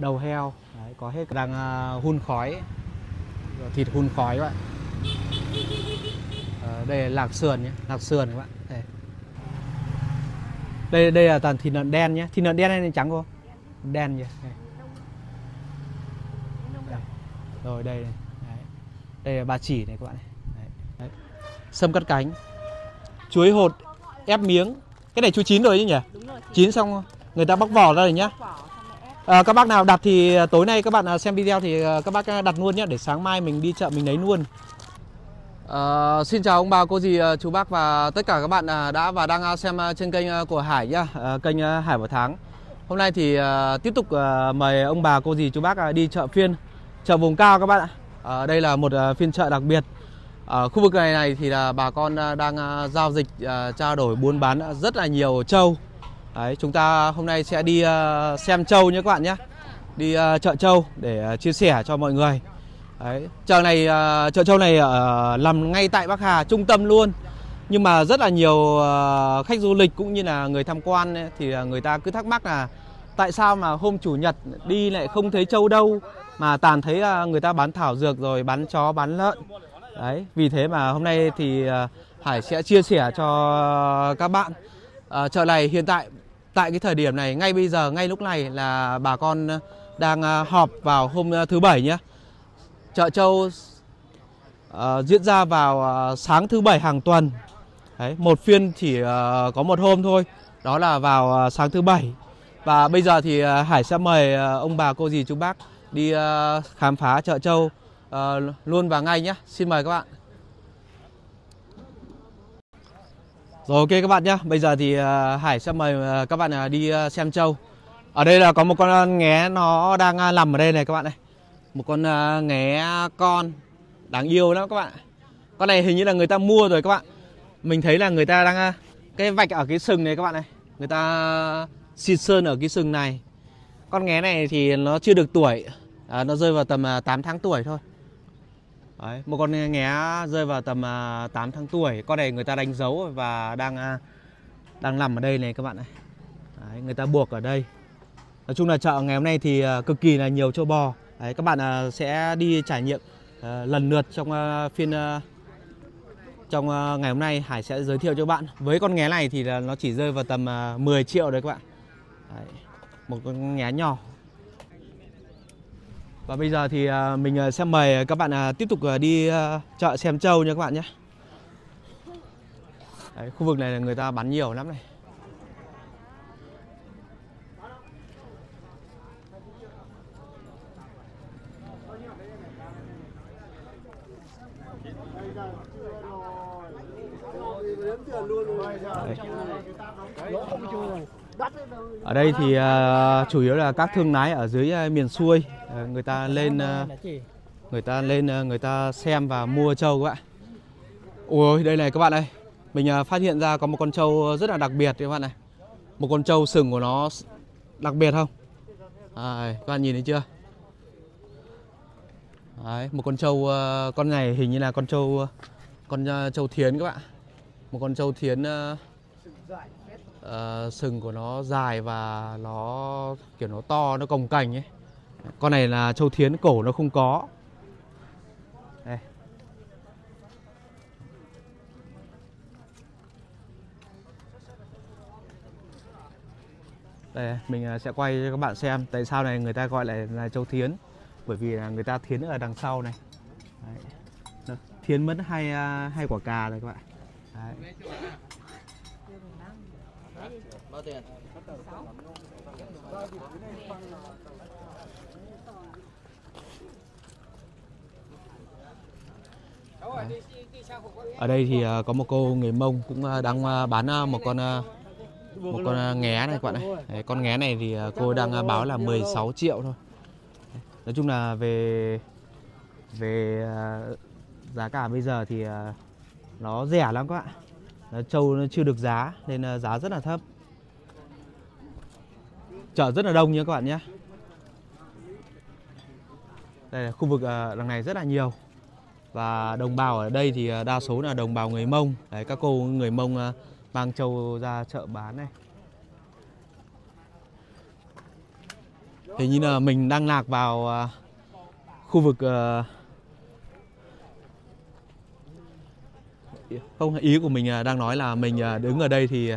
đầu heo. Đấy, có hết, đang hun khói, thịt hun khói các bạn. Đây là lạc sườn nhé, lạc sườn các bạn. Đây là toàn thịt lợn đen nhé, thịt lợn đen hay là trắng cô? Đen nhỉ. Rồi đây này. Đây là ba chỉ này các bạn này. Đấy. Sâm cắt cánh, chuối hột ép miếng. Cái này chuối chín rồi chứ nhỉ? Đúng rồi, chín xong người ta bóc vỏ ra rồi nhá. Các bác nào đặt thì tối nay các bạn xem video thì các bác đặt luôn nhé, để sáng mai mình đi chợ mình lấy luôn. Xin chào ông bà, cô dì, chú bác và tất cả các bạn đã và đang xem trên kênh của Hải nhá, kênh Hải Bảo Thắng. Hôm nay thì tiếp tục mời ông bà, cô dì, chú bác đi chợ phiên, chợ vùng cao các bạn ạ. Đây là một phiên chợ đặc biệt. Ở khu vực này thì là bà con đang giao dịch, trao đổi buôn bán rất là nhiều trâu. Đấy, chúng ta hôm nay sẽ đi xem trâu nhé các bạn nhé. Đi chợ trâu để chia sẻ cho mọi người. Đấy, chợ trâu này nằm ngay tại Bắc Hà, trung tâm luôn. Nhưng mà rất là nhiều khách du lịch cũng như là người tham quan ấy, thì người ta cứ thắc mắc là tại sao mà hôm chủ nhật đi lại không thấy trâu đâu, mà toàn thấy người ta bán thảo dược rồi bán chó bán lợn. Đấy, vì thế mà hôm nay thì Hải sẽ chia sẻ cho các bạn. Chợ này hiện tại cái thời điểm này, ngay bây giờ, ngay lúc này là bà con đang họp vào hôm thứ Bảy nhé. Chợ trâu diễn ra vào sáng thứ Bảy hàng tuần. Đấy, một phiên chỉ có một hôm thôi, đó là vào sáng thứ Bảy. Và bây giờ thì Hải sẽ mời ông bà, cô dì, chú bác đi khám phá chợ trâu luôn và ngay nhé. Xin mời các bạn. Rồi, ok các bạn nhé. Bây giờ thì Hải sẽ mời các bạn đi xem trâu. Ở đây là có một con nghé nó đang nằm ở đây này các bạn này. Một con nghé con đáng yêu lắm các bạn. Con này hình như là người ta mua rồi các bạn. Mình thấy là người ta đang cái vạch ở cái sừng này các bạn này, người ta xịt sơn ở cái sừng này. Con nghé này thì nó chưa được tuổi, nó rơi vào tầm 8 tháng tuổi thôi. Đấy, một con nghé rơi vào tầm 8 tháng tuổi. Con này người ta đánh dấu và đang nằm ở đây này các bạn này. Đấy, người ta buộc ở đây. Nói chung là chợ ngày hôm nay thì cực kỳ là nhiều trâu bò. Đấy, các bạn sẽ đi trải nghiệm lần lượt trong phiên trong ngày hôm nay. Hải sẽ giới thiệu cho bạn. Với con nghé này thì là nó chỉ rơi vào tầm 10 triệu đấy các bạn. Đấy, một con nghé nhỏ. Và bây giờ thì mình sẽ mời các bạn tiếp tục đi chợ xem trâu nha các bạn nhé. Đấy, khu vực này là người ta bán nhiều lắm này. Ở đây thì chủ yếu là các thương lái ở dưới miền xuôi, người ta lên người ta xem và mua trâu các bạn. Ôi đây này các bạn ơi, mình phát hiện ra có một con trâu rất là đặc biệt các bạn này. Một con trâu sừng của nó đặc biệt không? Các bạn nhìn thấy chưa? Đấy, một con trâu, con này hình như là con trâu thiến các bạn. Một con trâu thiến, sừng của nó dài và nó kiểu nó to, nó cồng kềnh ấy. Con này là trâu thiến, cổ nó không có. Đây. Đây, mình sẽ quay cho các bạn xem tại sao này người ta gọi là trâu thiến. Bởi vì là người ta thiến ở đằng sau này. Đấy. Thiến mất hai quả cà rồi các bạn. Đấy. Bao tiền? Ở đây thì có một cô người Mông cũng đang bán một con nghé này các bạn này. Đấy, con nghé này thì cô đang báo là 16 triệu thôi. Nói chung là về giá cả bây giờ thì nó rẻ lắm các bạn. Trâu nó chưa được giá nên giá rất là thấp. Chợ rất là đông nha các bạn nhé. Đây là khu vực đằng này rất là nhiều. Và đồng bào ở đây thì đa số là đồng bào người Mông. Đấy, các cô người Mông mang trâu ra chợ bán này. Hình như là mình đang lạc vào khu vực không, ý của mình đang nói là mình đứng ở đây thì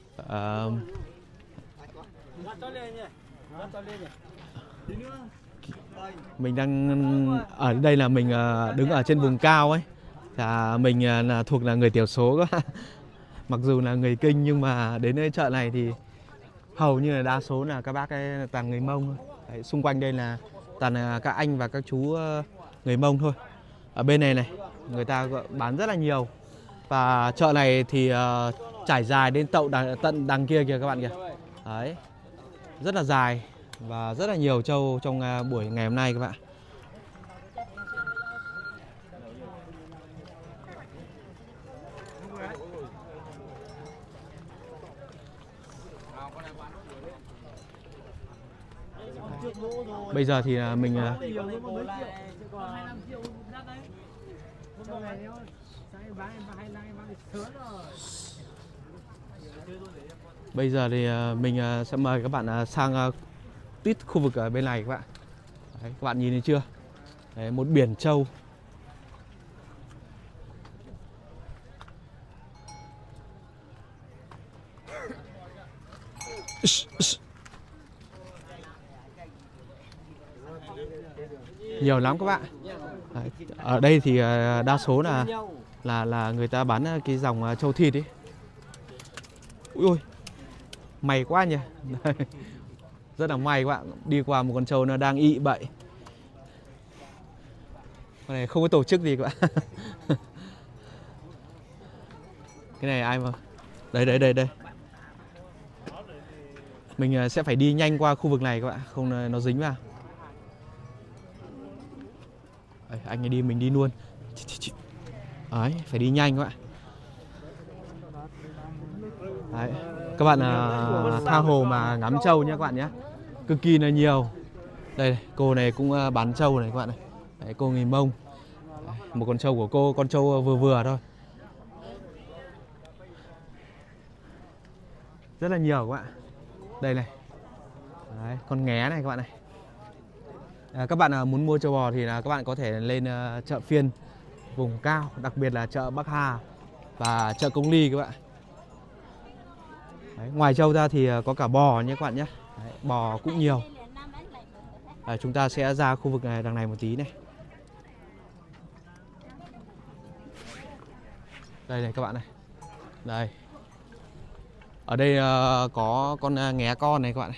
mình đang ở đây là mình đứng ở trên vùng cao ấy. Mình là thuộc là người thiểu số các bạn. Mặc dù là người Kinh nhưng mà đến đây chợ này thì hầu như là đa số là các bác ấy toàn người Mông. Đấy, xung quanh đây là toàn là các anh và các chú người Mông thôi. Ở bên này này người ta bán rất là nhiều. Và chợ này thì trải dài đến tận đằng kia kìa các bạn kìa. Đấy, rất là dài và rất là nhiều trâu trong buổi ngày hôm nay các bạn. Bây giờ thì mình bây giờ thì mình sẽ mời các bạn sang tít khu vực ở bên này các bạn. Đấy, các bạn nhìn thấy chưa? Đấy, một biển trâu. Nhiều lắm các bạn. Đấy, ở đây thì đa số là người ta bán cái dòng trâu thịt ấy. Ui ôi, may quá nhỉ. Đây, rất là may các bạn. Đi qua một con trâu nó đang ị bậy. Con này không có tổ chức gì các bạn. Cái này ai mà. Đây. Mình sẽ phải đi nhanh qua khu vực này các bạn, không nó dính vào. Đấy, anh ấy đi mình đi luôn. Đấy, phải đi nhanh các bạn. Đấy, các bạn tha hồ mà ngắm trâu nhé các bạn nhé. Cực kỳ là nhiều. Đây, cô này cũng bán trâu này các bạn này. Đấy, cô người Mông. Đấy, một con trâu của cô, con trâu vừa thôi. Rất là nhiều các bạn. Đây này. Đấy, con nghé này các bạn này. Các bạn muốn mua trâu bò thì các bạn có thể lên chợ phiên vùng cao, đặc biệt là chợ Bắc Hà và chợ Công Ly các bạn. Đấy, ngoài trâu ra thì có cả bò nhé các bạn nhé. Đấy, bò cũng nhiều. Đấy, chúng ta sẽ ra khu vực này đằng này một tí này. Đây này các bạn này. Đây. Ở đây có con nghé con này các bạn này.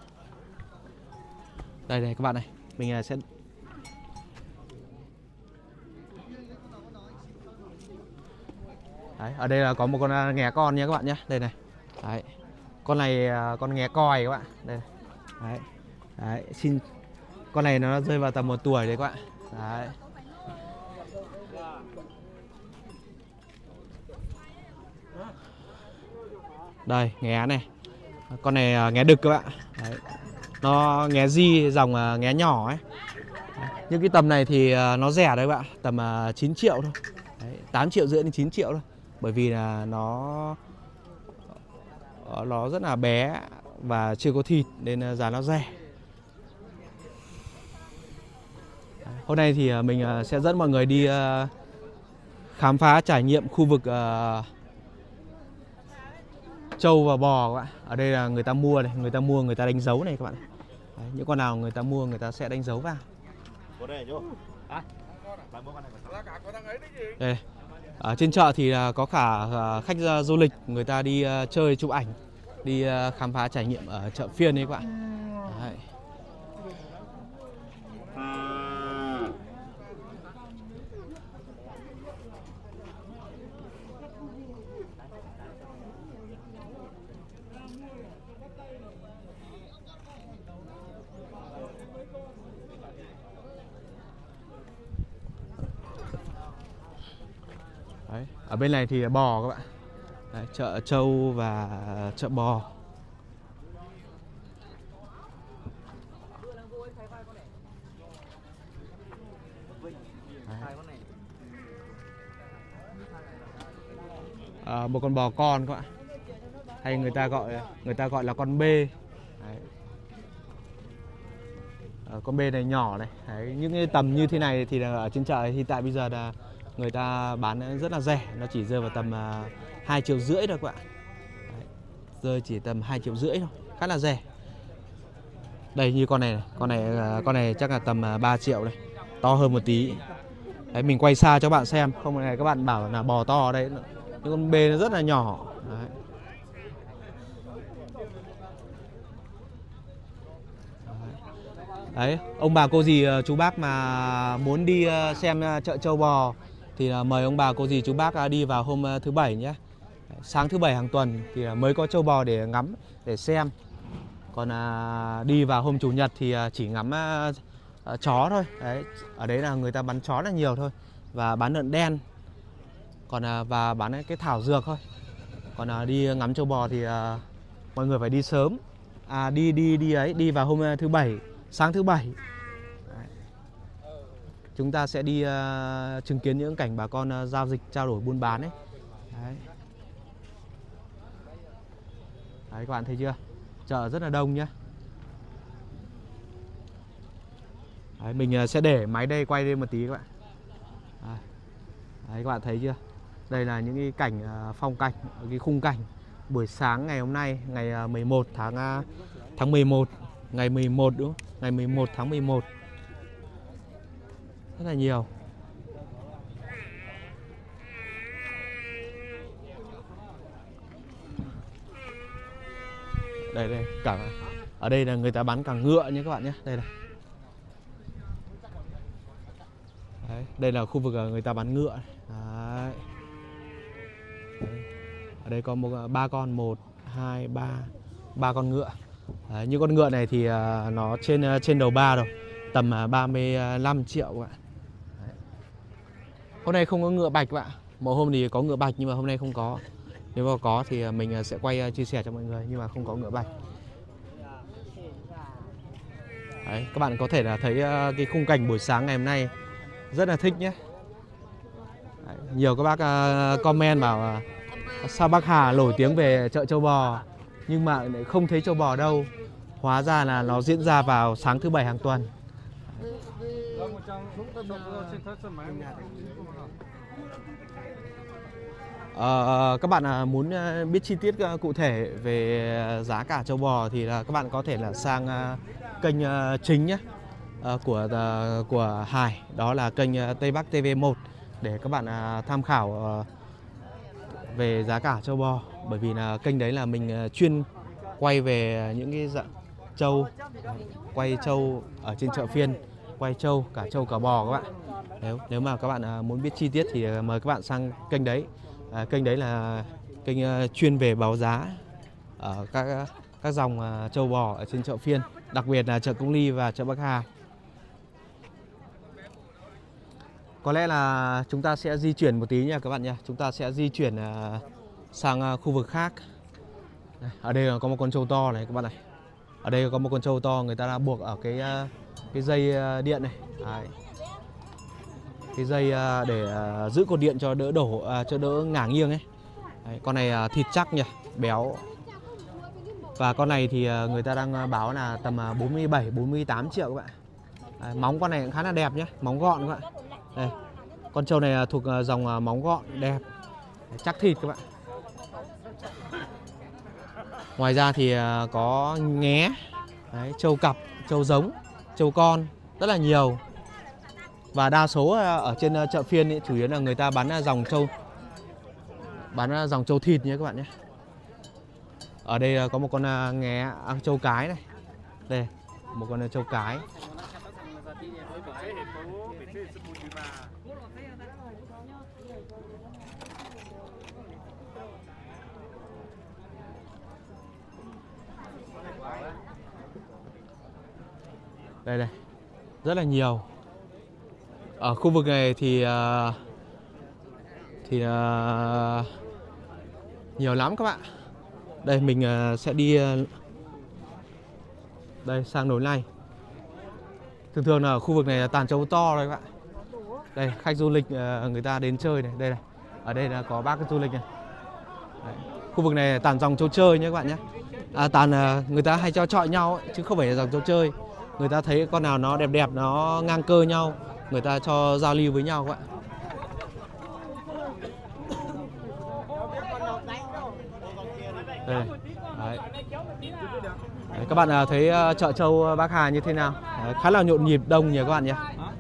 Đây này các bạn này. Mình sẽ đấy, ở đây là có một con nghé con nha các bạn nhé. Đây này. Đấy. Con này con nghé còi các bạn. Đây này. Đấy. Đấy, con này nó rơi vào tầm 1 tuổi đấy các bạn. Đấy. Đây, nghé này. Con này nghé đực các bạn. Đấy. Nó nghé di dòng nghé nhỏ ấy. Đấy. Những cái tầm này thì nó rẻ đấy các bạn, tầm 9 triệu thôi. Đấy, 8 triệu rưỡi đến 9 triệu thôi. Bởi vì là nó rất là bé và chưa có thịt nên giá nó rẻ. Hôm nay thì mình sẽ dẫn mọi người đi khám phá trải nghiệm khu vực trâu và bò các bạn. Ở đây là người ta mua này, người ta đánh dấu này các bạn. Đấy, những con nào người ta mua người ta sẽ đánh dấu vào. Đây, ở trên chợ thì có cả khách du lịch người ta đi chơi chụp ảnh, đi khám phá trải nghiệm ở chợ phiên đấy các bạn. Đấy. Đấy, ở bên này thì bò các bạn. Đấy, chợ trâu và chợ bò. Một con bò con các bạn, hay người ta gọi là con bê. Đấy. Con bê này nhỏ này. Đấy, những cái tầm như thế này thì ở trên chợ hiện tại bây giờ là người ta bán rất là rẻ, nó chỉ rơi vào tầm 2,5 triệu thôi các bạn. Đấy, rơi chỉ tầm 2,5 triệu thôi, khá là rẻ. Đây như con này, con này chắc là tầm 3 triệu đây, to hơn một tí. Đấy, mình quay xa cho bạn xem, không này các bạn bảo là bò to ở đây, những con bê nó rất là nhỏ. Đấy. Đấy, ông bà cô dì chú bác mà muốn đi xem chợ châu bò thì mời ông bà cô dì chú bác đi vào hôm thứ Bảy nhé. Sáng thứ Bảy hàng tuần thì mới có châu bò để ngắm, để xem. Còn đi vào hôm Chủ nhật thì chỉ ngắm chó thôi. Đấy, ở đấy là người ta bán chó là nhiều thôi, và bán lợn đen, còn và bán cái thảo dược thôi. Còn đi ngắm châu bò thì mọi người phải đi sớm, đi vào hôm thứ Bảy, sáng thứ Bảy. Đấy. Chúng ta sẽ đi chứng kiến những cảnh bà con giao dịch, trao đổi buôn bán ấy. Đấy. Đấy, các bạn thấy chưa? Chợ rất là đông nhá. Đấy, mình sẽ để máy đây quay lên một tí các bạn. Đấy, các bạn thấy chưa? Đây là những cái cảnh phong cảnh, cái khung cảnh buổi sáng ngày hôm nay, ngày 11 tháng 11, ngày 11 đúng không? Ngày 11 tháng 11. Rất là nhiều. Đây cả ở đây là người ta bán cả ngựa nhé các bạn nhé. Đây này. Đấy, đây là khu vực người ta bán ngựa. Đấy. Đấy. Ở đây có ba con, 1, 2, 3 con ngựa. Đấy, những con ngựa này thì nó trên đầu 3 rồi, tầm 35 triệu các bạn. Đấy. Hôm nay không có ngựa bạch các bạn. Một hôm thì có ngựa bạch nhưng mà hôm nay không có. Nếu mà có thì mình sẽ quay chia sẻ cho mọi người, nhưng mà không có ngựa bạch. Đấy, các bạn có thể là thấy cái khung cảnh buổi sáng ngày hôm nay rất là thích nhé. Đấy, nhiều các bác comment bảo sao bác Hà nổi tiếng về chợ châu bò nhưng mà lại không thấy châu bò đâu. Hóa ra là nó diễn ra vào sáng thứ Bảy hàng tuần. Các bạn muốn biết chi tiết cụ thể về giá cả châu bò thì là các bạn có thể là sang kênh chính nhé, của Hải, đó là kênh Tây Bắc TV1 để các bạn tham khảo về giá cả châu bò. Bởi vì là kênh đấy là mình chuyên quay về những cái dạng trâu, quay trâu ở trên chợ phiên, quay trâu cả bò các bạn. Nếu mà các bạn muốn biết chi tiết thì mời các bạn sang kênh đấy. Kênh đấy là kênh chuyên về báo giá ở các dòng trâu bò ở trên chợ phiên, đặc biệt là chợ Công Ly và chợ Bắc Hà. Có lẽ là chúng ta sẽ di chuyển một tí nha các bạn nha. Chúng ta sẽ di chuyển sang khu vực khác. Đây, ở đây có một con trâu to này các bạn này. Ở đây có một con trâu to, người ta đã buộc ở cái dây điện này. Đấy. Cái dây để giữ cột điện cho đỡ đổ, cho đỡ ngả nghiêng ấy. Đấy, con này thịt chắc nhỉ, béo. Và con này thì người ta đang báo là tầm 47-48 triệu các bạn. Đấy, móng con này cũng khá là đẹp nhé, móng gọn các bạn. Đây, con trâu này thuộc dòng móng gọn đẹp, chắc thịt các bạn. Ngoài ra thì có nghé, đấy, trâu cặp, trâu giống, trâu con rất là nhiều. Và đa số ở trên chợ phiên ấy, chủ yếu là người ta bán dòng trâu thịt nhé các bạn nhé. Ở đây có một con nghé, trâu cái này. Đây, một con trâu cái. Đây, rất là nhiều. Ở khu vực này thì nhiều lắm các bạn. Đây mình sẽ đi đây sang nối này. Thường là ở khu vực này là toàn trâu to đây các bạn. Đây khách du lịch người ta đến chơi này, đây này. Ở đây là có bác du lịch này. Đấy. Khu vực này toàn dòng trâu chơi nhé các bạn nhé. Toàn người ta hay cho chọi nhau ấy, chứ không phải là dòng trâu chơi. Người ta thấy con nào nó đẹp đẹp, nó ngang cơ nhau, người ta cho giao lưu với nhau các bạn. Đây. Đấy. Đấy, các bạn thấy chợ Châu Bắc Hà như thế nào? Đấy, khá là nhộn nhịp, đông nhỉ các bạn nhé.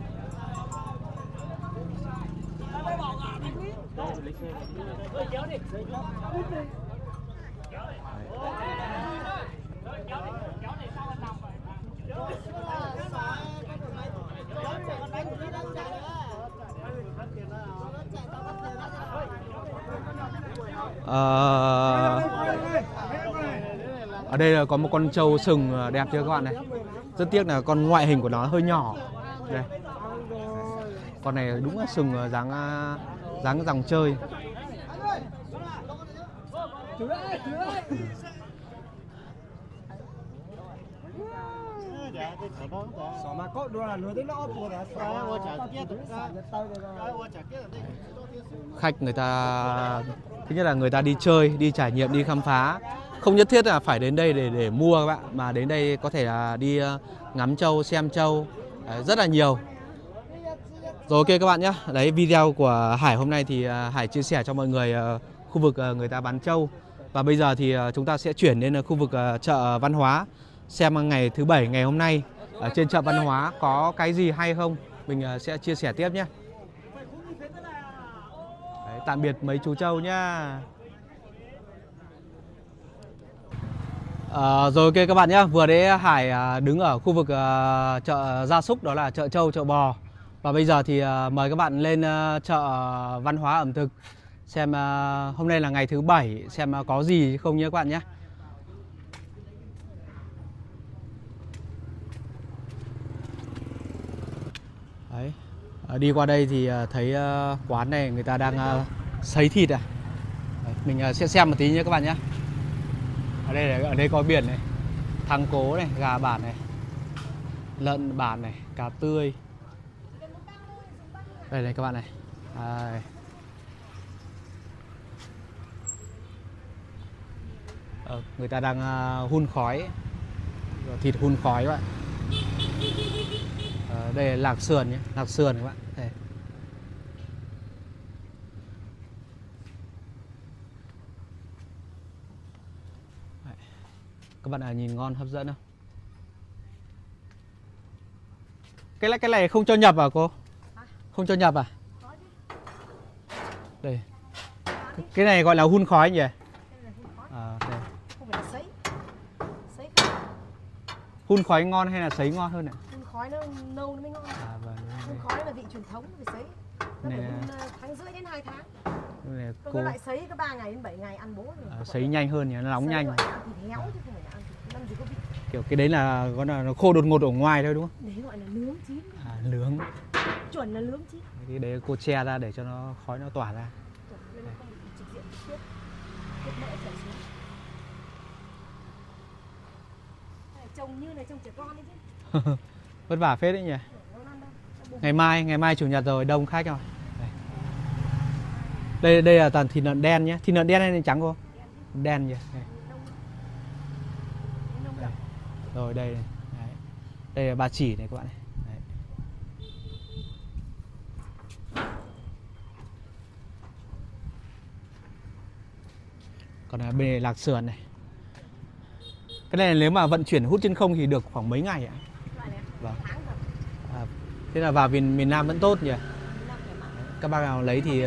Ở đây là có một con trâu sừng đẹp chưa các bạn này. Rất tiếc là con ngoại hình của nó hơi nhỏ. Đây. Con này đúng là sừng dáng dòng chơi. Khách người ta thứ nhất là người ta đi chơi, đi trải nghiệm, đi khám phá, không nhất thiết là phải đến đây để mua các bạn, mà đến đây có thể là đi ngắm trâu, xem trâu. Đấy, rất là nhiều. Rồi ok các bạn nhé. Đấy, video của Hải hôm nay thì Hải chia sẻ cho mọi người khu vực người ta bán trâu. Và bây giờ thì chúng ta sẽ chuyển đến khu vực chợ văn hóa, xem ngày thứ Bảy ngày hôm nay ở trên chợ văn hóa có cái gì hay không, mình sẽ chia sẻ tiếp nhé. Đấy, tạm biệt mấy chú trâu nhá. Rồi ok các bạn nhé. Vừa đấy Hải đứng ở khu vực chợ gia súc, đó là chợ trâu, chợ bò. Và bây giờ thì mời các bạn lên chợ văn hóa ẩm thực, xem hôm nay là ngày thứ Bảy, xem có gì không nhé các bạn nhé. Đấy, đi qua đây thì thấy quán này người ta đang sấy thịt à. Đấy, mình sẽ xem một tí nhé các bạn nhé. Ở đây có biển này, thắng cố này, gà bản này, lợn bản này, cá tươi. Đây này các bạn này. Đây. Người ta đang hun khói, thịt hun khói các bạn. Đây là lạc sườn nhé, lạc sườn các bạn. Đây. Các bạn nhìn ngon, hấp dẫn không? Cái này không cho nhập à cô? Không cho nhập à? Đây. Cái này gọi là hun khói nhỉ? Đây. Không phải là sấy. Hun khói ngon hay là sấy ngon hơn ạ? Hun khói nó nâu nó mới ngon. Vâng. Hun khói là vị truyền thống, phải sấy. Nó phải hun tháng rưỡi đến 2 tháng. Còn cái loại sấy có 3 ngày đến 7 ngày ăn bố rồi. Sấy nhanh hơn nhỉ, nó nóng nhanh. Ăn thịt héo chứ không phải là ăn thịt, làm gì có vị. Kiểu cái đấy là nó khô đột ngột ở ngoài thôi đúng không? Đấy gọi là nướng chín. Nướng. Chuẩn là nướng chín. Cái đấy cô che ra để cho nó khói nó tỏa ra. Nên nó không bị trực diện trực tiếp. Tiếp mỡ chảy xuống. Trông như này trông trẻ con đấy chứ. Vất vả phết đấy nhỉ. Ngày mai chủ nhật rồi, đông khách rồi. Đây là toàn thịt lợn đen nhé. Thịt lợn đen hay trắng cô? Đen nhỉ. Đây. Rồi đây này. Đấy. Đây là ba chỉ này các bạn này. Đấy. Còn bên này lạc sườn này. Cái này nếu mà vận chuyển hút trên không thì được khoảng mấy ngày ạ? Vâng. Thế là vào miền Nam vẫn tốt nhỉ? Các bác nào lấy thì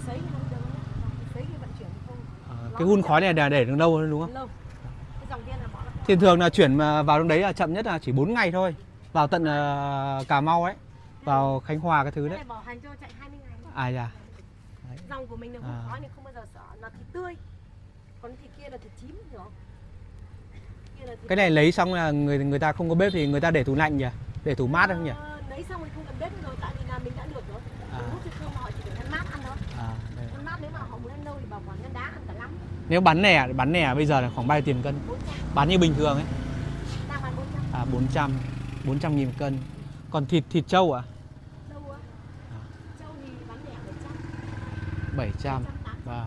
cái hun khói này là để được lâu đúng không? Thì thường là chuyển vào trong đấy là chậm nhất là chỉ 4 ngày thôi. Vào tận Cà Mau ấy, vào Khánh Hòa cái thứ đấy. Bảo hành cho chạy 20 ngày. À dạ. Dòng của mình là hun khói này không bao giờ sợ, là thịt tươi. Còn thịt kia là thịt chín rồi. Cái này lấy xong là người ta không có bếp thì người ta để tủ lạnh nhỉ? Để tủ mát không nhỉ? Lấy xong thì không cần bếp rồi, tại vì là mình đã luộc rồi. Hút chứ không họ chỉ để ăn mát ăn thôi. Ăn mát nếu mà họ muốn ăn đâu thì bảo quản ngăn đá ăn cả lắm. Nếu bán nẻ bây giờ là khoảng bao nhiêu tiền cân? 400. Bán như bình thường ấy. Đang bán 400. 400.000 cân. Còn thịt trâu à? Trâu á? Trâu thì bán lẻ 700. 700. Vâng.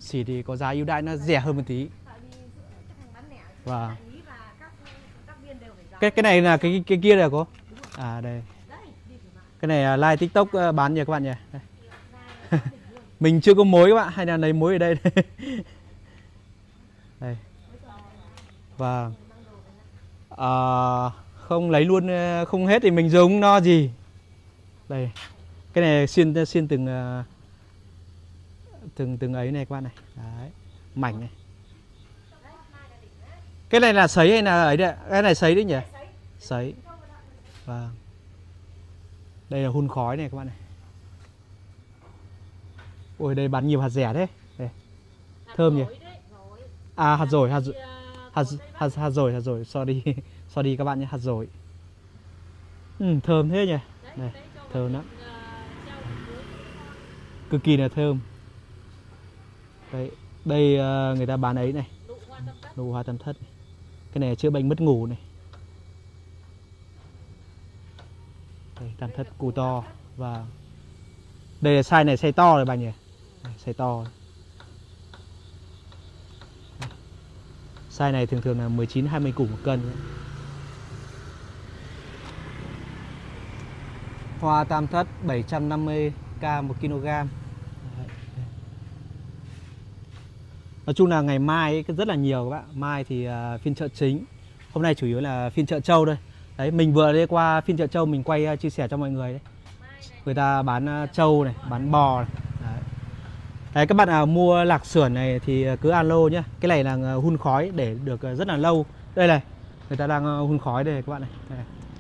xỉ thì có giá ưu đãi, nó rẻ hơn một tí. Và cái này là cái kia rồi cô. À đây. Cái này like TikTok bán nhỉ các bạn nhỉ. Mình chưa có mối các bạn, hay là lấy mối ở đây. Đây. Và không lấy luôn không hết thì mình dùng no gì. Đây. Cái này xiên từng ấy này các bạn này. Đấy. Mảnh này. Cái này là sấy hay là ấy đấy? Cái này sấy đấy nhỉ? Sấy. Và đây là hun khói này các bạn này. Ôi đây bán nhiều hạt rẻ đấy. Đây. Thơm nhỉ? À hạt dổi, hạt dổi, sorry các bạn nhé, hạt dổi. Thơm thế nhỉ? Đây, thơm lắm. Cực kỳ là thơm. Đây người ta bán ấy này. Nụ hoa tam thất này. Cái này chữa bệnh mất ngủ này. Đây, tam thất củ to. Và đây là size này, size to rồi bà nhỉ. Size to. Size này thường thường là 19-20 củ một cân. Hoa tam thất 750k 1 kg. Nói chung là ngày mai ấy, rất là nhiều các bạn. Mai thì phiên chợ chính. Hôm nay chủ yếu là phiên chợ trâu thôi. Đấy, mình vừa đi qua phiên chợ trâu mình quay chia sẻ cho mọi người đấy. Người ta bán trâu này, bán bò này. Đấy, các bạn nào mua lạc sườn này thì cứ alo nhé. Cái này là hun khói để được rất là lâu. Đây này, người ta đang hun khói đây các bạn này. Đây.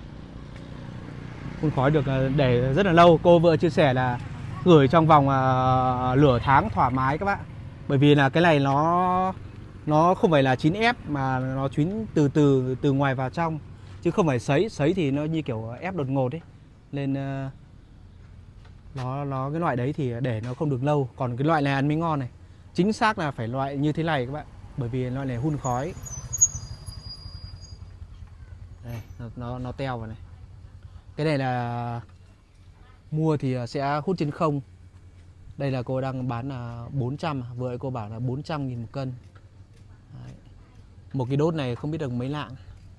Hun khói được để rất là lâu. Cô vừa chia sẻ là gửi trong vòng nửa tháng thoải mái các bạn. Bởi vì là cái này nó không phải là chín ép mà nó chín từ ngoài vào trong, chứ không phải sấy thì nó như kiểu ép đột ngột ấy. Nên nó cái loại đấy thì để nó không được lâu. Còn cái loại này ăn mới ngon này. Chính xác là phải loại như thế này các bạn. Bởi vì loại này hun khói. Đây, nó teo vào này. Cái này là mua thì sẽ hút trên không. Đây là cô đang bán là 400. Vừa cô bảo là 400.000 một cân. Đấy. Một cái đốt này không biết được mấy lạng.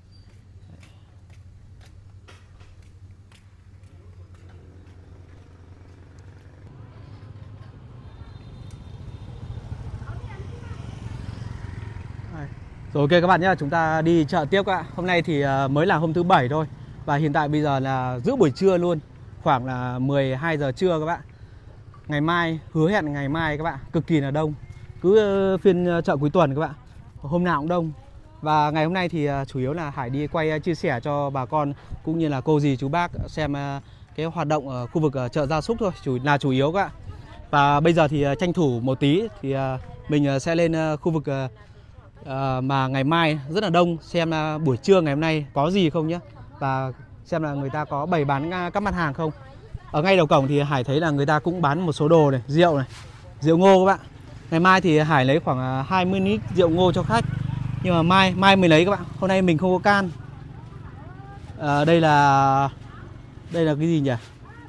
Rồi ok các bạn nhé, chúng ta đi chợ tiếp các bạn. Hôm nay thì mới là hôm thứ Bảy thôi. Và hiện tại bây giờ là giữa buổi trưa luôn. Khoảng là 12 giờ trưa các bạn. Ngày mai, hứa hẹn ngày mai các bạn, cực kỳ là đông. Cứ phiên chợ cuối tuần các bạn, hôm nào cũng đông. Và ngày hôm nay thì chủ yếu là Hải đi quay chia sẻ cho bà con cũng như là cô dì chú bác xem cái hoạt động ở khu vực chợ gia súc thôi, chủ yếu các bạn. Và bây giờ thì tranh thủ một tí thì mình sẽ lên khu vực mà ngày mai rất là đông, xem buổi trưa ngày hôm nay có gì không nhé. Và xem là người ta có bày bán các mặt hàng không. Ở ngay đầu cổng thì Hải thấy là người ta cũng bán một số đồ này, rượu ngô các bạn. Ngày mai thì Hải lấy khoảng 20 lít rượu ngô cho khách. Nhưng mà mai mới lấy các bạn, hôm nay mình không có can. Đây là cái gì nhỉ?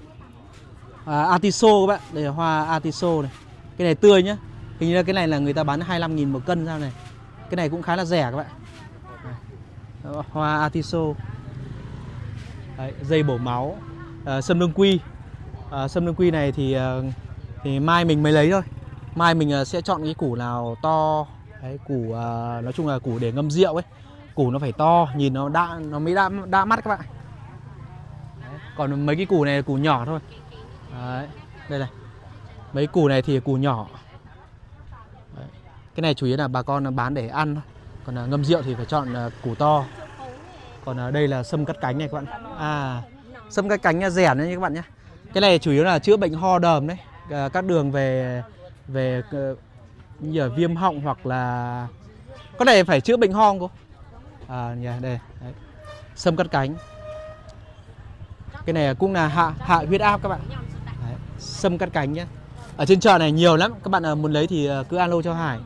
Atiso các bạn, đây là hoa atiso này. Cái này tươi nhá. Hình như là cái này là người ta bán 25.000 một cân sao này. Cái này cũng khá là rẻ các bạn. Hoa atiso. Đấy, dây bổ máu. Sâm lương quy. Sâm lương quy này thì mai mình mới lấy thôi. Mai mình sẽ chọn cái củ nào to. Đấy, củ nói chung là củ để ngâm rượu ấy. Củ nó phải to, nhìn nó mới đã mắt các bạn. Đấy, còn mấy cái củ này là củ nhỏ thôi. Đấy, đây này. Mấy củ này thì củ nhỏ. Đấy. Cái này chủ yếu là bà con bán để ăn thôi. Còn ngâm rượu thì phải chọn củ to. Còn đây là sâm cắt cánh này các bạn. Sâm cắt cánh rẻ nữa nha các bạn nhé. Cái này chủ yếu là chữa bệnh ho đờm đấy. Các đường về như ở viêm họng hoặc là có này phải chữa bệnh ho không cô? Đây. Đấy. Sâm cắt cánh. Cái này cũng là hạ huyết áp các bạn. Đấy. Sâm cắt cánh nhé. Ở trên chợ này nhiều lắm. Các bạn muốn lấy thì cứ alo cho Hải.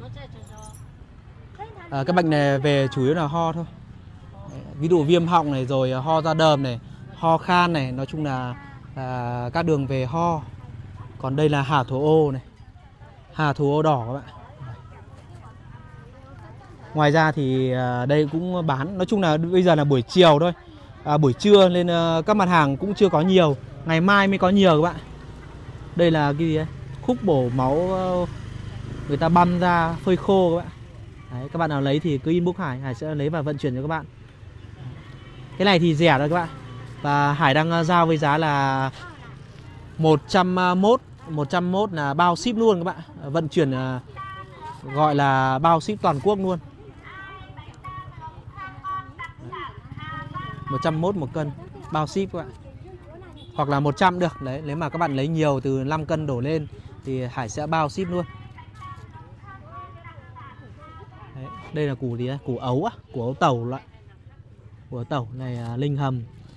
Các bệnh này về chủ yếu là ho thôi. Đấy. Ví dụ viêm họng này, rồi ho ra đờm này, ho khan này. Nói chung là các đường về ho. Còn đây là hà thủ ô này. Hà thủ ô đỏ các bạn. Ngoài ra thì đây cũng bán. Nói chung là bây giờ là buổi chiều thôi, buổi trưa nên các mặt hàng cũng chưa có nhiều. Ngày mai mới có nhiều các bạn. Đây là cái gì đấy? Khúc bổ máu người ta băm ra phơi khô các bạn. Đấy, các bạn nào lấy thì cứ inbox Hải, Hải sẽ lấy và vận chuyển cho các bạn. Cái này thì rẻ rồi các bạn. Và Hải đang giao với giá là 101 là bao ship luôn các bạn. Vận chuyển gọi là bao ship toàn quốc luôn. 101 một cân bao ship các bạn. Hoặc là 100 được. Đấy, nếu mà các bạn lấy nhiều từ 5 cân đổ lên thì Hải sẽ bao ship luôn. Đấy, đây là củ gì đấy? Củ ấu á, củ ấu tẩu loại. Củ ấu tẩu này linh hầm.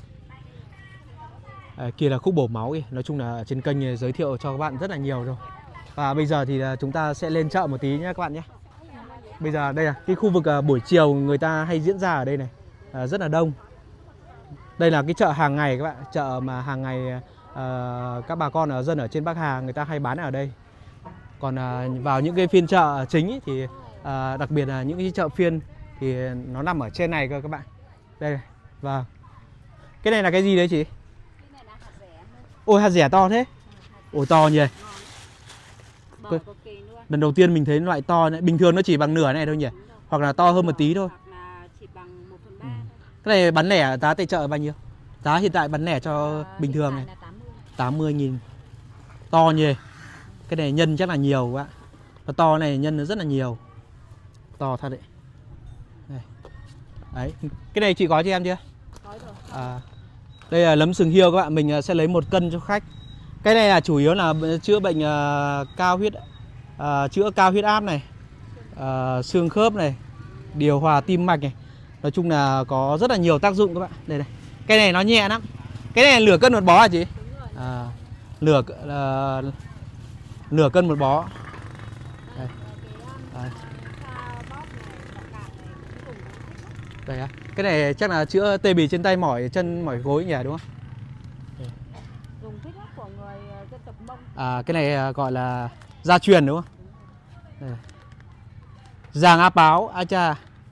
Kia là khúc bổ máu kìa. Nói chung là trên kênh giới thiệu cho các bạn rất là nhiều rồi. Và bây giờ thì chúng ta sẽ lên chợ một tí nhé các bạn nhé. Bây giờ đây là cái khu vực buổi chiều người ta hay diễn ra ở đây này, rất là đông. Đây là cái chợ hàng ngày các bạn, chợ mà hàng ngày các bà con dân ở trên Bắc Hà người ta hay bán ở đây. Còn vào những cái phiên chợ chính ý, thì đặc biệt là những cái chợ phiên thì nó nằm ở trên này cơ các bạn. Đây này. Vâng. Cái này là cái gì đấy chị? Ôi hạt dẻ to thế. Ôi to nhỉ. Lần đầu tiên mình thấy loại to này. Bình thường nó chỉ bằng nửa này thôi nhỉ? Hoặc là to hơn một tí thôi. Cái này bán lẻ giá tại chợ bao nhiêu? Giá hiện tại bán lẻ cho bình thường này 80.000. To nhỉ. Cái này nhân chắc là nhiều quá. Và to này nhân nó rất là nhiều. To thật đấy. Đây. Đấy. Cái này chị có cho em chưa? Có rồi. Đây là nấm sừng hiêu các bạn. Mình sẽ lấy 1 cân cho khách. Cái này là chủ yếu là chữa bệnh chữa cao huyết áp này, xương khớp này, điều hòa tim mạch này. Nói chung là có rất là nhiều tác dụng các bạn. Đây này. Cái này nó nhẹ lắm. Cái này là nửa cân một bó hả chị? Nửa cân một bó. Đây. Đây á. Cái này chắc là chữa tê bì trên tay, mỏi chân, mỏi gối nhỉ, đúng không? Dùng thích lắm của người dân tộc Mông. Cái này gọi là gia truyền đúng không? Đây. Giàng á páo, á cha.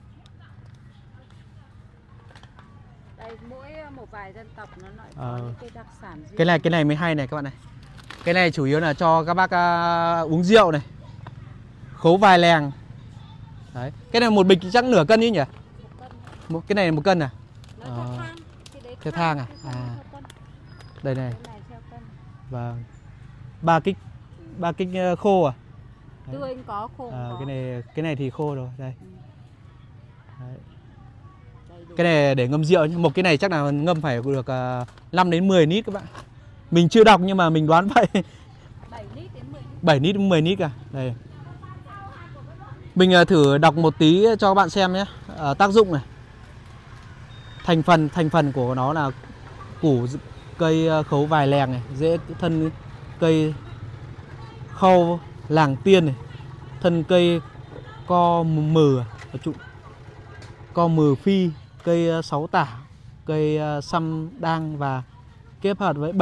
Đây mỗi một vài dân tộc nó lại có những cái đặc sản riêng. Cái này mới hay này các bạn này. Cái này chủ yếu là cho các bác uống rượu này, khấu vai lèng. Đấy. Cái này một bịch chắc nửa cân ý nhỉ? Cái này 1 cân à? Theo thang à? Đây này. Vâng. 3 kích khô à? Tươi có, khô có. Cái này thì khô rồi đây. Đấy. Cái này để ngâm rượu, một cái này chắc là ngâm phải được 5 đến 10 lít các bạn. Mình chưa đọc nhưng mà mình đoán vậy. 7 lít đến 10 lít. 7 lít đến 10 lít cả. Đây. Mình thử đọc một tí cho các bạn xem nhé. Tác dụng này. Thành phần của nó là củ cây khấu vài lèng này, rễ thân cây khâu làng tiên này, thân cây co mừ phi, cây sáu tả, cây xăm đăng và kết hợp với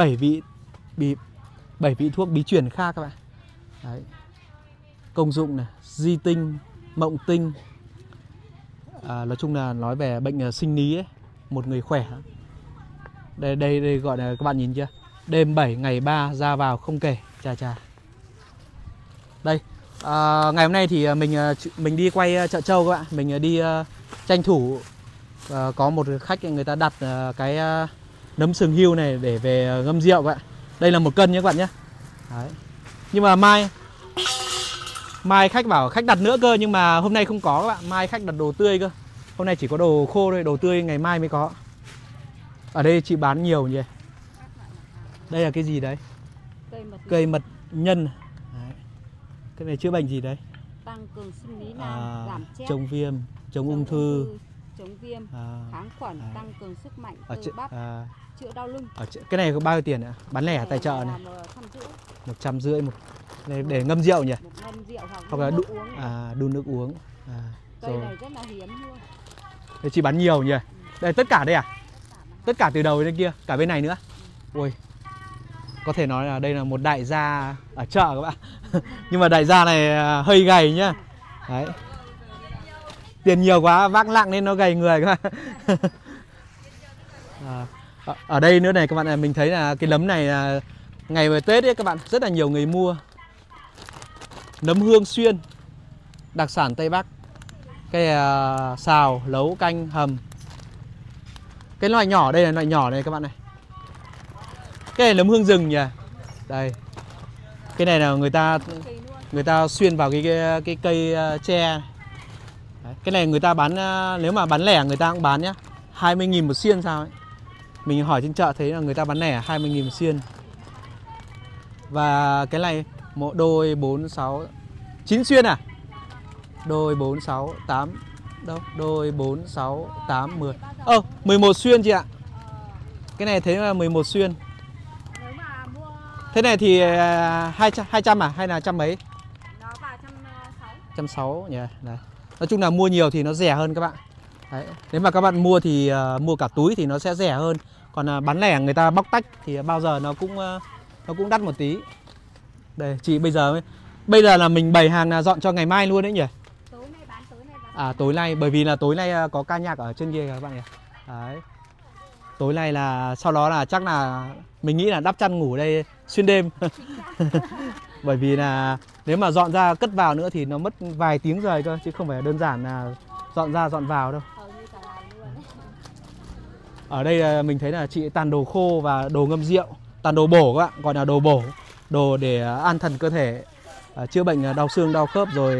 7 vị thuốc bí truyền khác các bạn. Đấy. Công dụng này, di tinh, mộng tinh. Nói chung là nói về bệnh sinh lý ấy, một người khỏe. Đây gọi là các bạn nhìn chưa? Đêm 7 ngày 3 ra vào không kể. Chà. Đây, ngày hôm nay thì mình đi quay chợ Châu các bạn. Mình đi tranh thủ có một khách người ta đặt cái nấm sừng hiêu này để về ngâm rượu các bạn. Đây là 1 cân nhé các bạn nhé. Đấy. Nhưng mà mai khách bảo khách đặt nữa cơ, nhưng mà hôm nay không có các bạn. Mai khách đặt đồ tươi cơ. Hôm nay chỉ có đồ khô thôi, đồ tươi ngày mai mới có. Ở đây chị bán nhiều nhỉ. Đây là cái gì đấy? Cây mật nhân. Đấy. Cái này chữa bệnh gì đấy? Tăng cường sinh lý nam, giảm stress, chống viêm, chống ung thư, chống viêm, kháng khuẩn, tăng cường sức mạnh cơ bắp, chữa đau lưng. Cái này có bao nhiêu tiền ạ? Bán lẻ tại chợ này? 150 một. Để ngâm rượu nhỉ? Ngâm rượu hoặc là đun nước uống. Cây này rất là hiếm luôn. Đây chị bán nhiều nhỉ? Đây tất cả đây à? Tất cả từ đầu đến kia, cả bên này nữa. Ui. Có thể nói là đây là một đại gia ở chợ các bạn. Nhưng mà đại gia này hơi gầy nhá. Đấy. Tiền nhiều quá vác nặng nên nó gầy người các bạn. Ở đây nữa này các bạn, mình thấy là cái nấm này là ngày về Tết ấy các bạn, rất là nhiều người mua. Nấm Hương Xuyên, đặc sản Tây Bắc. Cái xào, nấu, canh, hầm. Cái loại nhỏ đây là loại nhỏ này các bạn này. Cái này nấm hương rừng nhỉ. Đây. Cái này là người ta xuyên vào cái cây tre. Đấy. Cái này người ta bán, nếu mà bán lẻ người ta cũng bán nhá, 20.000 một xiên sao ấy. Mình hỏi trên chợ thấy là người ta bán lẻ 20.000 một xiên. Và cái này một đôi 4, 6, 9 xuyên à? Đôi 4, 6, 8. Đâu? Đôi 4, 6, 8, 10. 11 xuyên chị ạ. Cái này thấy là 11 xuyên. Thế này thì 200 à? Hay là trăm mấy? Nó vào 160. 160 nhỉ. Đấy. Nói chung là mua nhiều thì nó rẻ hơn các bạn. Đấy. Nếu mà các bạn mua thì mua cả túi thì nó sẽ rẻ hơn. Còn bán lẻ người ta bóc tách thì bao giờ nó cũng đắt một tí. Đây, chị bây giờ là mình bày hàng dọn cho ngày mai luôn đấy nhỉ? Tối nay bán. À, tối nay, bởi vì là tối nay có ca nhạc ở trên kia các bạn nhỉ? Đấy. Tối nay là sau đó là chắc là mình nghĩ là đắp chăn ngủ đây xuyên đêm. Bởi vì là nếu mà dọn ra cất vào nữa thì nó mất vài tiếng rồi cơ, chứ không phải đơn giản là dọn ra dọn vào đâu. Ở đây mình thấy là chị tàn đồ khô và đồ ngâm rượu, tàn đồ bổ các bạn, gọi là đồ bổ, đồ để an thần cơ thể, chữa bệnh đau xương đau khớp rồi.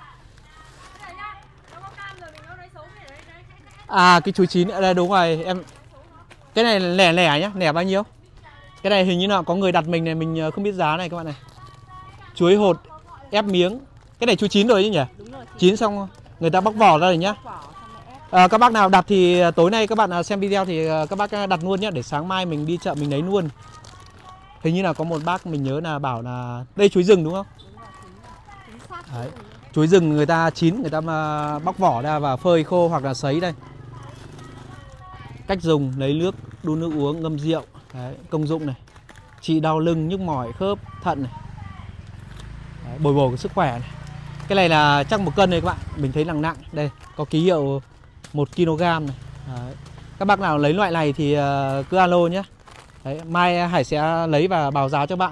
À, cái chuối chín ở đây đúng rồi em. Cái này lẻ lẻ nhá, lẻ bao nhiêu? Cái này hình như là có người đặt mình này, mình không biết giá này các bạn này. Chuối hột ép miếng. Cái này chuối chín rồi chứ nhỉ? Đúng rồi, chín xong người ta bóc vỏ ra rồi nhá. Các bác nào đặt thì tối nay các bạn xem video thì các bác đặt luôn nhá, để sáng mai mình đi chợ mình lấy luôn. Hình như là có một bác mình nhớ là bảo là đây chuối rừng đúng không? Đấy. Chuối rừng người ta chín, người ta bóc vỏ ra và phơi khô hoặc là sấy đây. Cách dùng: lấy nước, đun nước uống, ngâm rượu. Đấy, công dụng này: trị đau lưng, nhức mỏi khớp, thận này. Đấy, bồi bổ cái sức khỏe này. Cái này là chắc 1 cân này các bạn, mình thấy nặng. Đây, có ký hiệu 1 kg này. Đấy. Các bác nào lấy loại này thì cứ alo nhé. Đấy, mai Hải sẽ lấy và báo giá cho bạn.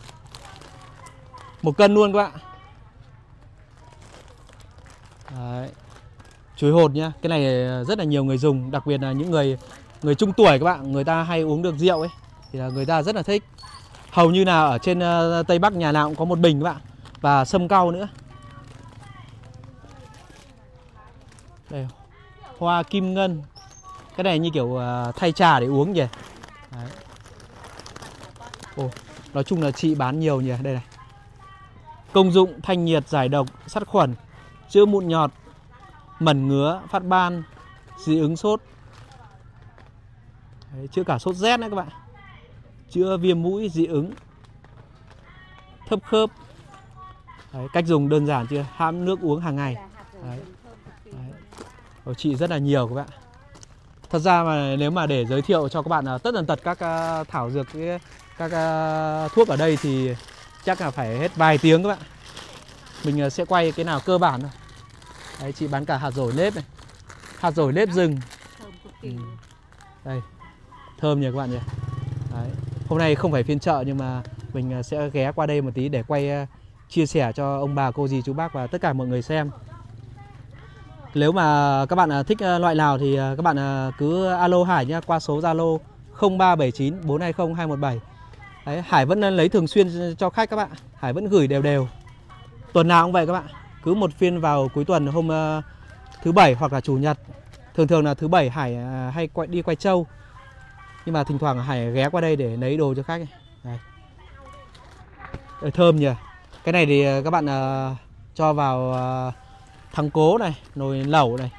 1 cân luôn các bạn. Đấy. Chuối hột nhá, cái này rất là nhiều người dùng, đặc biệt là những người trung tuổi các bạn, người ta hay uống được rượu ấy thì là người ta rất là thích. Hầu như là ở trên Tây Bắc nhà nào cũng có một bình các bạn, và sâm cau nữa. Đây, hoa kim ngân. Cái này như kiểu thay trà để uống nhỉ. Đấy. Ồ, nói chung là chị bán nhiều nhỉ. Đây này. Công dụng: thanh nhiệt, giải độc, sát khuẩn, chữa mụn nhọt, mẩn ngứa, phát ban, dị ứng sốt. Đấy, chữa cả sốt rét nữa các bạn. Chữa viêm mũi, dị ứng, thấp khớp. Đấy, cách dùng đơn giản chưa? Hãm nước uống hàng ngày. Đấy. Đấy. Của chị rất là nhiều các bạn. Thật ra mà nếu mà để giới thiệu cho các bạn tất tần tật các thảo dược, các thuốc ở đây thì chắc là phải hết vài tiếng các bạn. Mình sẽ quay cái nào cơ bản thôi. Đấy, chị bán cả hạt dổi nếp này, hạt dổi nếp rừng. Đây, thơm nhỉ các bạn nhỉ. Đấy. Hôm nay không phải phiên chợ nhưng mà mình sẽ ghé qua đây một tí để quay chia sẻ cho ông bà cô dì chú bác và tất cả mọi người xem. Nếu mà các bạn thích loại nào thì các bạn cứ alo Hải nhá, qua số Zalo 0379 420 217. Đấy, Hải vẫn lấy thường xuyên cho khách các bạn. Hải vẫn gửi đều. Tuần nào cũng vậy các bạn. Cứ một phiên vào cuối tuần, hôm thứ Bảy hoặc là Chủ nhật. Thường là thứ Bảy Hải hay đi quay trâu. Nhưng mà thỉnh thoảng Hải ghé qua đây để lấy đồ cho khách. Đây. Đây, thơm nhỉ. Cái này thì các bạn cho vào thắng cố này, nồi lẩu này,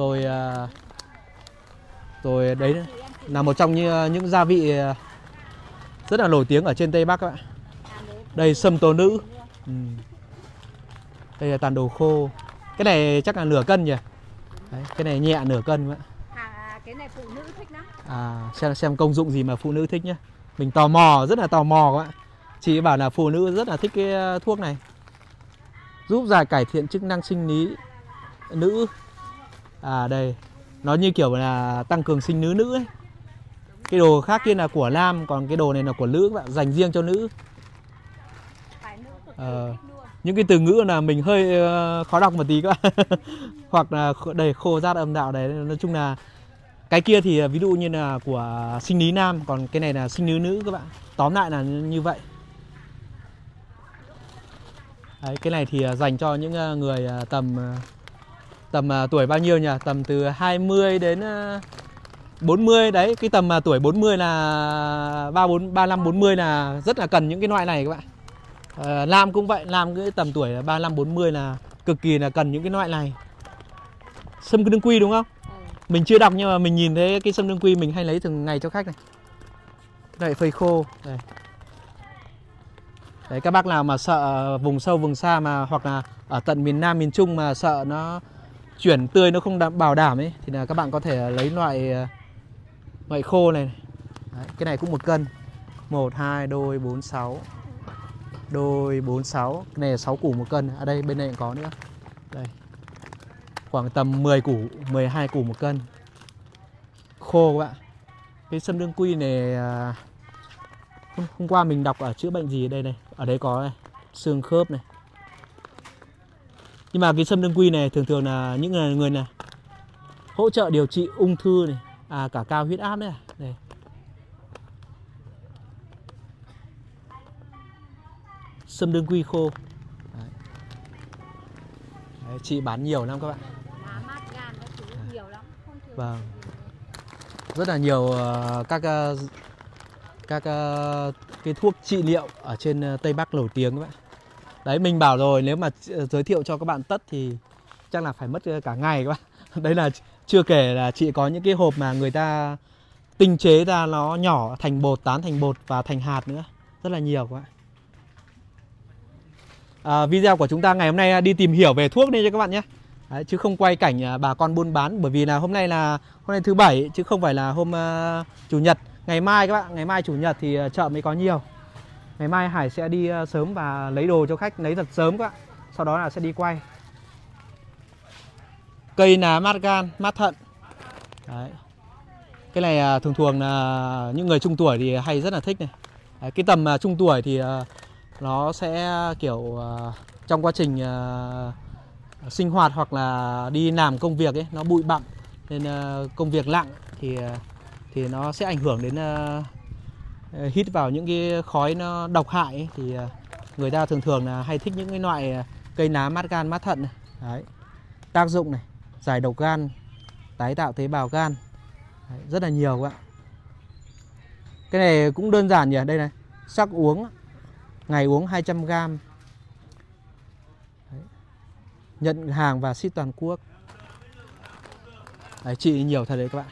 rồi đấy là một trong những gia vị rất là nổi tiếng ở trên Tây Bắc các bạn. Đây, sâm tố nữ. Đây là tàn đồ khô. Cái này chắc là nửa cân nhỉ. Đấy, cái này nhẹ nửa cân các bạn. Cái này phụ nữ thích lắm. Xem công dụng gì mà phụ nữ thích nhá. Mình tò mò, rất là tò mò các bạn. Chị bảo là phụ nữ rất là thích cái thuốc này. Giúp giải cải thiện chức năng sinh lý nữ, À đây, nó như kiểu là tăng cường sinh nữ ấy. Cái đồ khác kia là của nam, còn cái đồ này là của nữ các bạn, dành riêng cho nữ. Những cái từ ngữ là mình hơi khó đọc một tí các bạn. Hoặc là đầy khô rát âm đạo đấy. Nói chung là cái kia thì ví dụ như là của sinh lý nam, còn cái này là sinh lý nữ các bạn. Tóm lại là như vậy. Đấy, cái này thì dành cho những người tầm tuổi bao nhiêu nhỉ? Tầm từ 20 đến 40 đấy, cái tầm tuổi 40 là 35 40 là rất là cần những cái loại này các bạn. Nam cũng vậy, Nam cái tầm tuổi 35 40 là cực kỳ là cần những cái loại này. Sâm đương quy đúng không? Mình chưa đọc nhưng mà mình nhìn thấy cái sâm đương quy mình hay lấy thường ngày cho khách này. Đây phơi khô đây. Đấy, các bác nào mà sợ vùng sâu vùng xa mà hoặc là ở tận miền Nam miền Trung mà sợ nó chuyển tươi nó không bảo đảm ấy thì là các bạn có thể lấy loại khô này. Đấy, cái này cũng 1 cân. 1 2 đôi 4 6. Đôi 4 6. Cái này là 6 củ 1 cân. Ở đây bên này cũng có nữa. Đây. Khoảng tầm 10 củ, 12 củ 1 cân. Khô các bạn. Cái sâm đương quy này hôm qua mình đọc ở chữa bệnh gì ở đây này. Ở đây có này, xương khớp này. Nhưng mà cái sâm đương quy này thường thường là những người này hỗ trợ điều trị ung thư này, cả cao huyết áp đấy. Đây. Sâm đương quy khô. Đấy. Đấy, chị bán nhiều lắm các bạn. Vâng. Rất là nhiều các cái thuốc trị liệu ở trên Tây Bắc nổi tiếng các bạn. Đấy mình bảo rồi, nếu mà giới thiệu cho các bạn tất thì chắc là phải mất cả ngày các bạn. Đấy là chưa kể là chị có những cái hộp mà người ta tinh chế ra nó nhỏ thành bột, tán thành bột và thành hạt nữa. Rất là nhiều các bạn. Video của chúng ta ngày hôm nay đi tìm hiểu về thuốc đi cho các bạn nhé. Đấy, chứ không quay cảnh bà con buôn bán, bởi vì là hôm nay thứ Bảy chứ không phải là hôm Chủ nhật. Ngày mai các bạn, ngày mai Chủ nhật thì chợ mới có nhiều. Ngày mai Hải sẽ đi sớm và lấy đồ cho khách, lấy thật sớm các bạn. Sau đó là sẽ đi quay. Cây lá mát gan, mát thận. Đấy. Cái này thường thường là những người trung tuổi thì hay rất là thích này. Đấy, cái tầm trung tuổi thì nó sẽ kiểu trong quá trình sinh hoạt hoặc là đi làm công việc ấy, nó bụi bặm nên công việc nặng thì nó sẽ ảnh hưởng đến hít vào những cái khói nó độc hại ấy, thì người ta thường thường là hay thích những cái loại cây lá mát gan mát thận này. Đấy. Tác dụng này, giải độc gan, tái tạo tế bào gan. Đấy, rất là nhiều các bạn. Cái này cũng đơn giản nhỉ, đây này, sắc uống, ngày uống 200g. Đấy. Nhận hàng và ship toàn quốc. Đấy, chị nhiều thật đấy các bạn.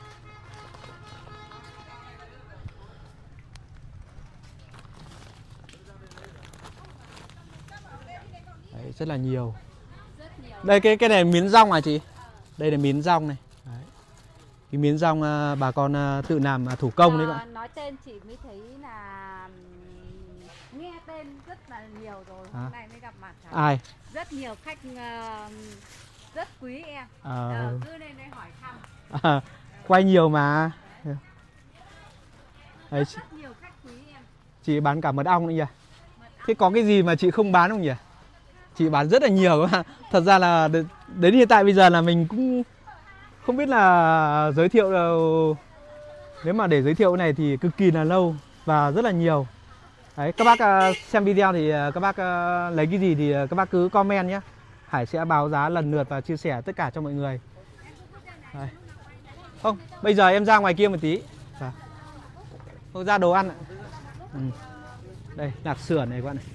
Đấy, rất là nhiều. Đây cái này miến rong à chị? Đây là miến rong này. Đấy. Cái miến rong bà con tự làm thủ công đấy bạn. Nói tên chị mới thấy là nghe tên rất là nhiều rồi. Hôm nay mới gặp mặt. Ai? Rất nhiều khách rất quý em. Cứ lên đây hỏi thăm. Quay nhiều mà. Đấy, rất nhiều khách quý em. Chị bán cả mật ong nữa nhỉ? Thế có cái gì mà chị không bán không nhỉ? Chị bán rất là nhiều các bạn. Thật ra là đến hiện tại bây giờ là mình cũng không biết là giới thiệu đâu. Nếu mà để giới thiệu này thì cực kỳ là lâu và rất là nhiều. Đấy, các bác xem video thì các bác lấy cái gì thì các bác cứ comment nhé. Hải sẽ báo giá lần lượt và chia sẻ tất cả cho mọi người. Đấy. Không, bây giờ em ra ngoài kia một tí. Không, ra đồ ăn ạ. Đây, lạc sườn này các bạn này.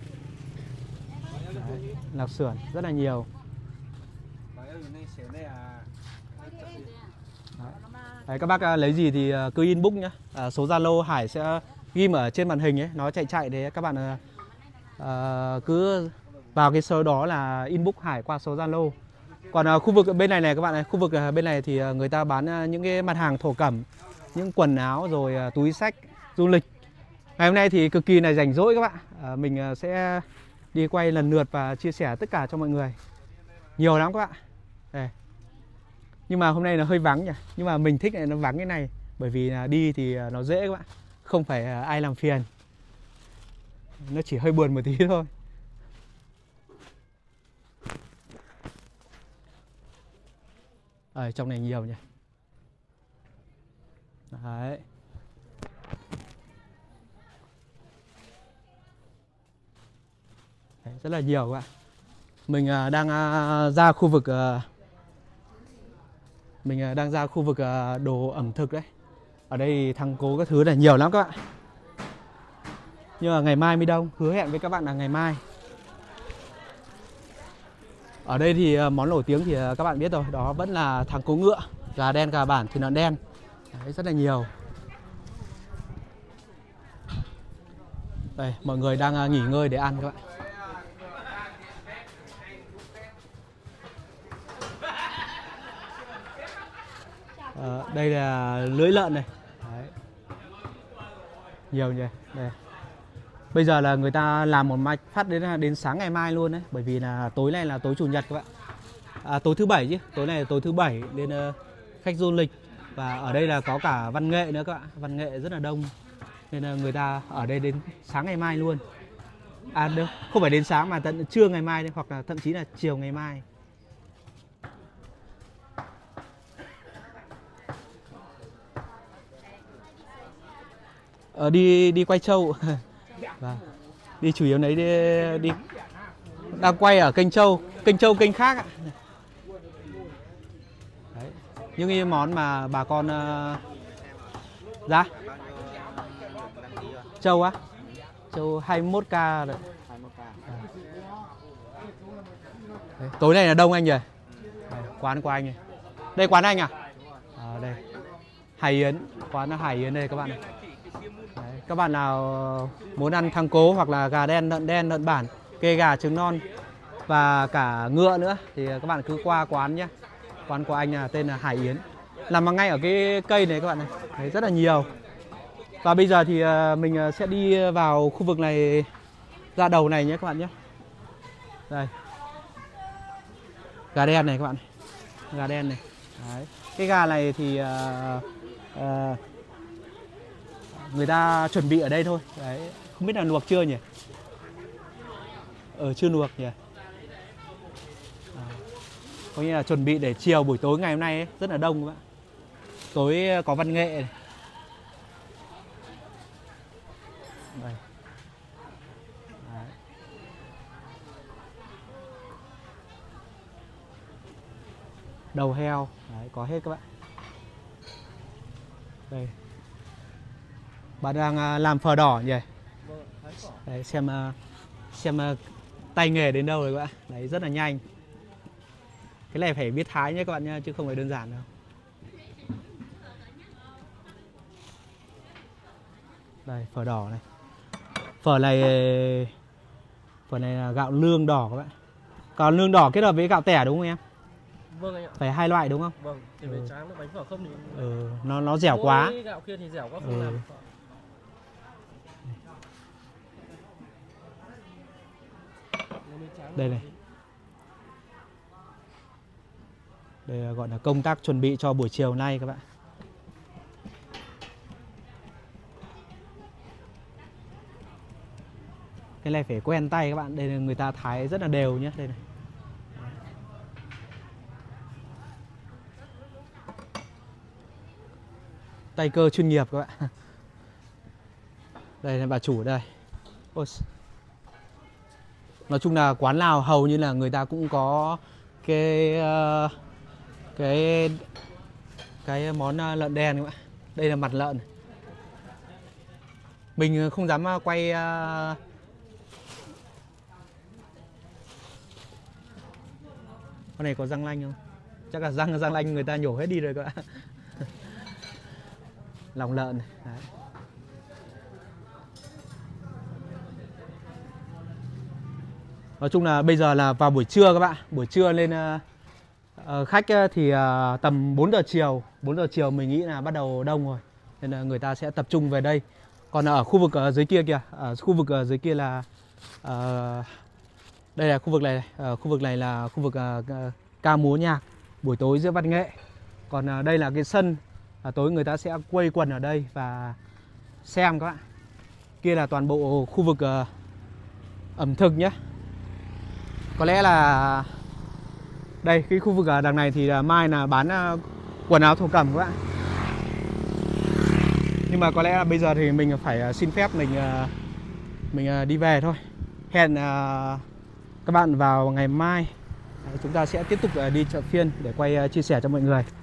Đấy, lạc sườn rất là nhiều. Đấy, các bác lấy gì thì cứ inbox nhé. Số Zalo Hải sẽ ghim ở trên màn hình ấy, nó chạy đấy các bạn cứ vào cái số đó là inbox Hải qua số Zalo. Còn khu vực bên này này các bạn này, khu vực bên này thì người ta bán những cái mặt hàng thổ cẩm, những quần áo rồi túi xách du lịch. Ngày hôm nay thì cực kỳ là rảnh rỗi các bạn. Mình sẽ đi quay lần lượt và chia sẻ tất cả cho mọi người. Nhiều lắm các bạn. Đây. Nhưng mà hôm nay nó hơi vắng nhỉ. Nhưng mà mình thích nó vắng cái này, bởi vì là đi thì nó dễ các bạn, không phải ai làm phiền. Nó chỉ hơi buồn một tí thôi. Ở trong này nhiều nhỉ. Đấy. Đấy, rất là nhiều các bạn. Mình đang ra khu vực đồ ẩm thực đấy. Ở đây thắng cố các thứ là nhiều lắm các bạn. Nhưng mà ngày mai mới đông, hứa hẹn với các bạn là ngày mai. Ở đây thì món nổi tiếng thì các bạn biết rồi, đó vẫn là thắng cố ngựa, gà đen, gà bản, thịt lợn đen. Đấy, rất là nhiều. Đây, mọi người đang nghỉ ngơi để ăn các bạn. Đây là lưỡi lợn này. Đấy. Nhiều nhỉ. Đây. Bây giờ là người ta làm một mạch phát đến sáng ngày mai luôn đấy, bởi vì là tối nay là tối chủ nhật các bạn. Tối thứ bảy chứ, tối này là tối thứ bảy nên khách du lịch, và ở đây là có cả văn nghệ nữa các bạn, văn nghệ rất là đông, nên là người ta ở đây đến sáng ngày mai luôn. Đâu, không phải đến sáng mà tận trưa ngày mai đấy, hoặc là thậm chí là chiều ngày mai. Đi quay trâu. Vâng. Đi chủ yếu lấy đi đang quay ở kênh trâu kênh khác ạ. Đấy. Những cái món mà bà con trâu á, trâu 21k đấy. Đấy. Tối nay là đông anh nhỉ. Đây, quán của anh này. Đây quán anh à? Đây. Hải Yến, quán Hải Yến đây các bạn này. Đấy, các bạn nào muốn ăn thắng cố hoặc là gà đen, lợn bản, kê gà, trứng non và cả ngựa nữa thì các bạn cứ qua quán nhé. Quán của anh là tên là Hải Yến, nằm ngay ở cái cây này các bạn này. Đấy, rất là nhiều. Và bây giờ thì mình sẽ đi vào khu vực này, ra đầu này nhé các bạn nhé. Đây, gà đen này các bạn này. Gà đen này. Đấy. Cái gà này thì người ta chuẩn bị ở đây thôi. Đấy. Không biết là luộc chưa nhỉ? Chưa luộc nhỉ. Có nghĩa là chuẩn bị để chiều buổi tối ngày hôm nay ấy, rất là đông các bạn. Tối có văn nghệ này. Đây. Đấy. Đầu heo. Đấy, có hết các bạn. Đây. Bạn đang làm phở đỏ nhỉ? Đấy, xem tay nghề đến đâu rồi các bạn. Đấy, rất là nhanh. Cái này phải biết thái nhé các bạn nhé, chứ không phải đơn giản đâu. Đây, phở đỏ này. Phở này là gạo lương đỏ các bạn. Còn lương đỏ kết hợp với gạo tẻ đúng không em? Vâng anh ạ. Phải hai loại đúng không? Vâng, thì phải tráng bánh phở không thì nó dẻo quá. Gạo kia thì dẻo quá không làm phở. Đây này. Đây là gọi là công tác chuẩn bị cho buổi chiều nay các bạn. Cái này phải quen tay các bạn. Đây là người ta thái rất là đều nhé. Đây này. Tay cơ chuyên nghiệp các bạn. Đây là bà chủ đây. Ôi. Nói chung là quán nào hầu như là người ta cũng có cái món lợn đen các bạn. Đây là mặt lợn. Mình không dám quay con này có răng lanh không? Chắc là răng lanh người ta nhổ hết đi rồi các bạn. Lòng lợn này. Đấy. Nói chung là bây giờ là vào buổi trưa các bạn. Buổi trưa lên khách thì tầm 4 giờ chiều. 4 giờ chiều mình nghĩ là bắt đầu đông rồi. Nên là người ta sẽ tập trung về đây. Còn ở khu vực ở dưới kia kìa. Ở khu vực ở dưới kia là đây là khu vực này. Khu vực này là khu vực ca múa nhạc buổi tối giữa văn nghệ. Còn đây là cái sân, tối người ta sẽ quây quần ở đây và xem các bạn. Kia là toàn bộ khu vực ẩm thực nhé. Có lẽ là đây, cái khu vực đằng này thì mai là bán quần áo thổ cẩm các bạn. Nhưng mà có lẽ là bây giờ thì mình phải xin phép mình đi về thôi. Hẹn các bạn vào ngày mai chúng ta sẽ tiếp tục đi chợ phiên để quay chia sẻ cho mọi người.